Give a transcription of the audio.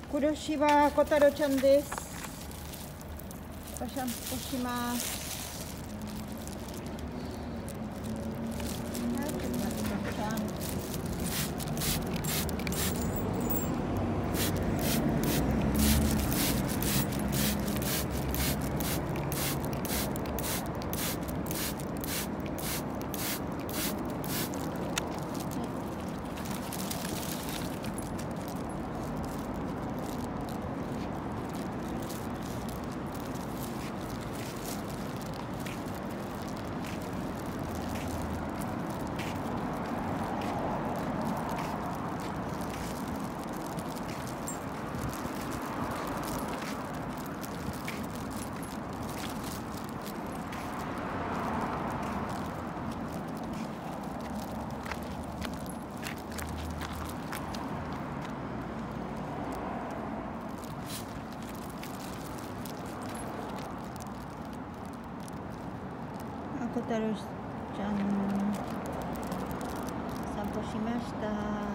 黒柴小太郎ちゃんです。お散歩します。はい、小太郎ちゃん。小太郎ちゃん散歩しました。